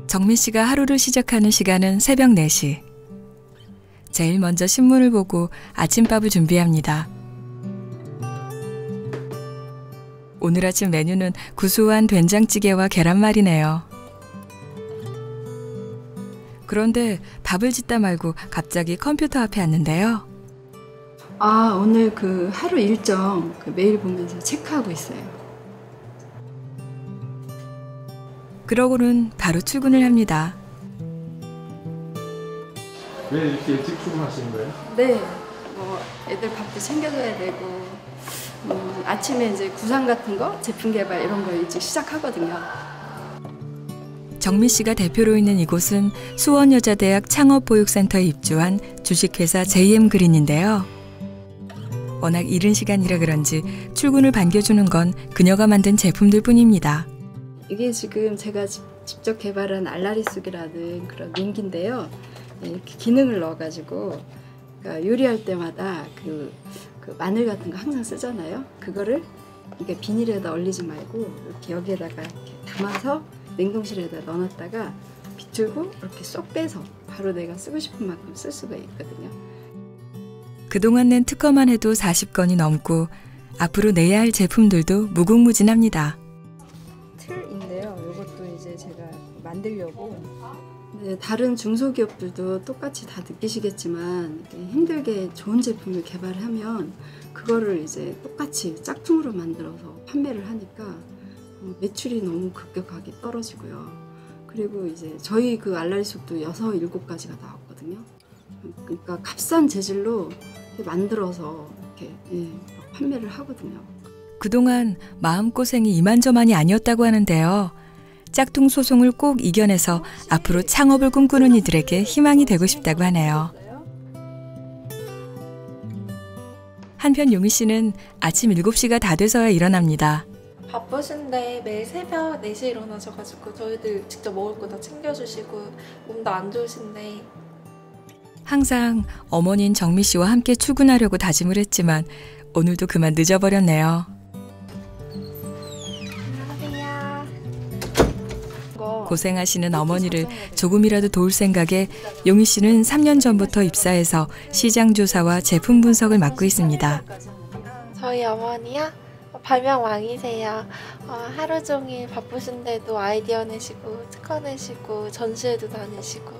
정미 씨가 하루를 시작하는 시간은 새벽 4시. 제일 먼저 신문을 보고 아침밥을 준비합니다. 오늘 아침 메뉴는 구수한 된장찌개와 계란말이네요. 그런데 밥을 짓다 말고 갑자기 컴퓨터 앞에 앉는데요. 오늘 그 하루 일정 메일 보면서 체크하고 있어요. 그러고는 바로 출근을 합니다. 왜 이렇게 일찍 출근하시는 거예요? 네, 애들 밥도 챙겨줘야 되고 아침에 이제 구상 같은 거, 제품 개발 이런 거 일찍 시작하거든요. 정미 씨가 대표로 있는 이곳은 수원여자대학 창업보육센터에 입주한 주식회사 JM그린인데요. 워낙 이른 시간이라 그런지 출근을 반겨주는 건 그녀가 만든 제품들 뿐입니다. 이게 지금 제가 직접 개발한 알라리쑥이라는 그런 용기인데요. 이렇게 기능을 넣어가지고 그러니까 요리할 때마다 그 마늘 같은 거 항상 쓰잖아요. 그거를 이게 비닐에다 얼리지 말고 이렇게 여기에다가 이렇게 담아서 냉동실에다 넣어놨다가 비틀고 이렇게 쏙 빼서 바로 내가 쓰고 싶은 만큼 쓸 수가 있거든요. 그동안 낸 특허만 해도 40건이 넘고 앞으로 내야 할 제품들도 무궁무진합니다. 틀인데요. 이것도 이제 제가 만들려고. 네, 다른 중소기업들도 똑같이 다 느끼시겠지만 힘들게 좋은 제품을 개발하면 그거를 이제 똑같이 짝퉁으로 만들어서 판매를 하니까 매출이 너무 급격하게 떨어지고요. 그리고 이제 저희 그 알라리쑥도 6, 7가지가 나왔거든요. 그러니까 값싼 재질로 만들어서 이렇게 판매를 하거든요. 그동안 마음고생이 이만저만이 아니었다고 하는데요. 짝퉁 소송을 꼭 이겨내서 앞으로 창업을 꿈꾸는 이들에게 희망이 되고 싶다고 하네요. 한편 용희 씨는 아침 7시가 다 돼서야 일어납니다. 바쁘신데 매일 새벽 4시에 일어나셔가지고 저희들 직접 먹을 거 다 챙겨주시고 몸도 안 좋으신데 항상 어머니인 정미 씨와 함께 출근하려고 다짐을 했지만 오늘도 그만 늦어버렸네요. 고생하시는 어머니를 조금이라도 도울 생각에 용희 씨는 3년 전부터 입사해서 시장 조사와 제품 분석을 맡고 있습니다. 저희 어머니요? 발명 왕이세요. 하루 종일 바쁘신데도 아이디어 내시고 특허 내시고 전시회도 다니시고.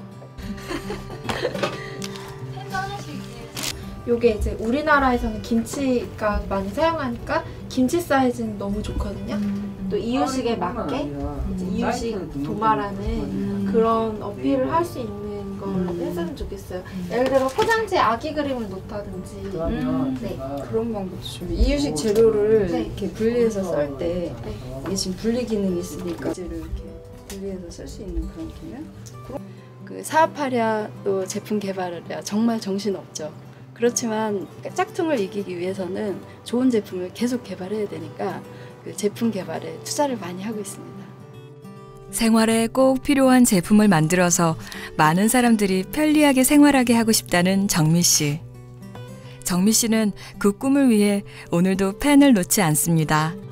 요게 이제 우리나라에서는 김치가 많이 사용하니까 김치 사이즈는 너무 좋거든요. 또 이유식에 맞게 이제 이유식 도마라는 그런 어필을 할 수 있는 걸 했으면 좋겠어요. 예를 들어 포장지에 아기 그림을 놓다든지 네. 그런 방법도 좀 이유식 재료를 이렇게 분리해서 썰 때 이게 지금 분리 기능이 있으니까 재료를 이렇게 분리해서 쓸 수 있는 그런 기능? 그 사업하랴 또 제품 개발하랴 정말 정신없죠. 그렇지만 짝퉁을 이기기 위해서는 좋은 제품을 계속 개발해야 되니까 그 제품 개발에 투자를 많이 하고 있습니다. 생활에 꼭 필요한 제품을 만들어서 많은 사람들이 편리하게 생활하게 하고 싶다는 정미 씨. 정미 씨는 그 꿈을 위해 오늘도 펜을 놓지 않습니다.